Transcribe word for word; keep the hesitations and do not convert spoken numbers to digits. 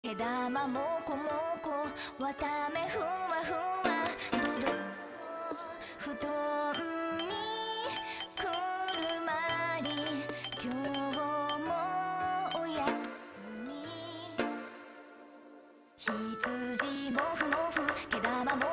毛玉もこもこ綿目ふわふわぶどう布団にくるまり今日もおやすみ羊もふもふ毛玉も